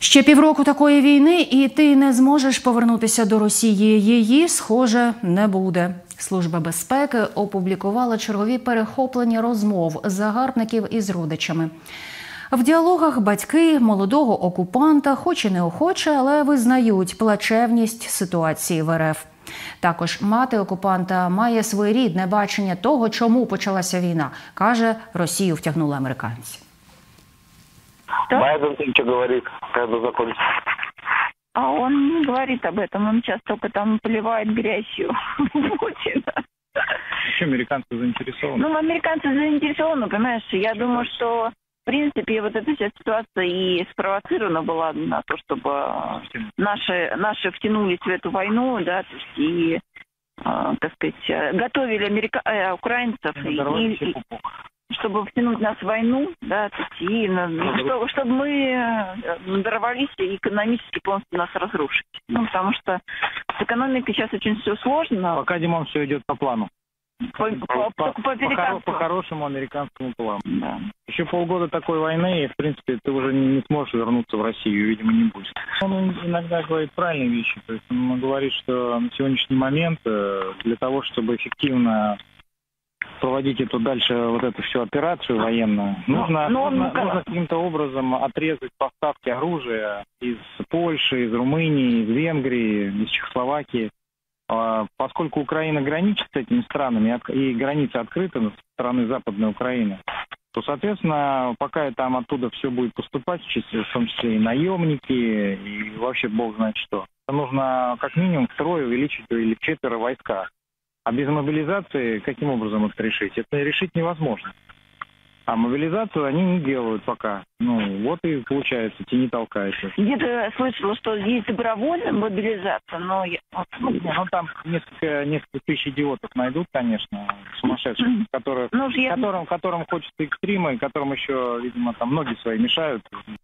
Ще півроку такої війни, і ти не зможеш повернутися до Росії. Її, схоже, не буде. Служба безпеки опублікувала чергові перехоплення розмов загарбників із родичами. В діалогах батьки молодого окупанта, хоч і неохоче, але визнають плачевність ситуації в РФ. Також мати окупанта має своєрідне бачення того, чому почалася війна. Каже, Росію втягнули американці. Байден что говорит, когда закончится? А он не говорит об этом, он сейчас только там поливает грязью Путина. Еще американцы заинтересованы? Ну, американцы заинтересованы, понимаешь, я думаю, что в принципе вот эта вся ситуация и спровоцирована была на то, чтобы наши втянулись в эту войну, да, то есть и, так сказать, готовили украинцев и чтобы втянуть нас в войну, да, и чтобы мы дорвались и экономически полностью нас разрушить. Ну, потому что с экономикой сейчас очень все сложно. Пока, Димон, все идет по плану. По хорошему американскому плану. Да. Еще полгода такой войны, и, в принципе, ты уже не сможешь вернуться в Россию, видимо, не будет. Он иногда говорит правильные вещи. То есть он говорит, что на сегодняшний момент для того, чтобы эффективно проводить эту дальше, вот эту всю операцию военную, нужно каким-то образом отрезать поставки оружия из Польши, из Румынии, из Венгрии, из Чехословакии. Поскольку Украина граничит с этими странами, и граница открыта со стороны Западной Украины, то, соответственно, пока там оттуда все будет поступать, в том числе и наемники, и вообще бог знает что, нужно как минимум втрое увеличить или вчетверо войска. А без мобилизации каким образом это решить? Это решить невозможно. А мобилизацию они не делают пока. Ну, вот и получается, тяни толкается. Где-то слышала, что есть добровольная мобилизация, но... там несколько тысяч идиотов найдут, конечно, сумасшедших, которым хочется экстрима, и которым еще, видимо, там ноги свои мешают.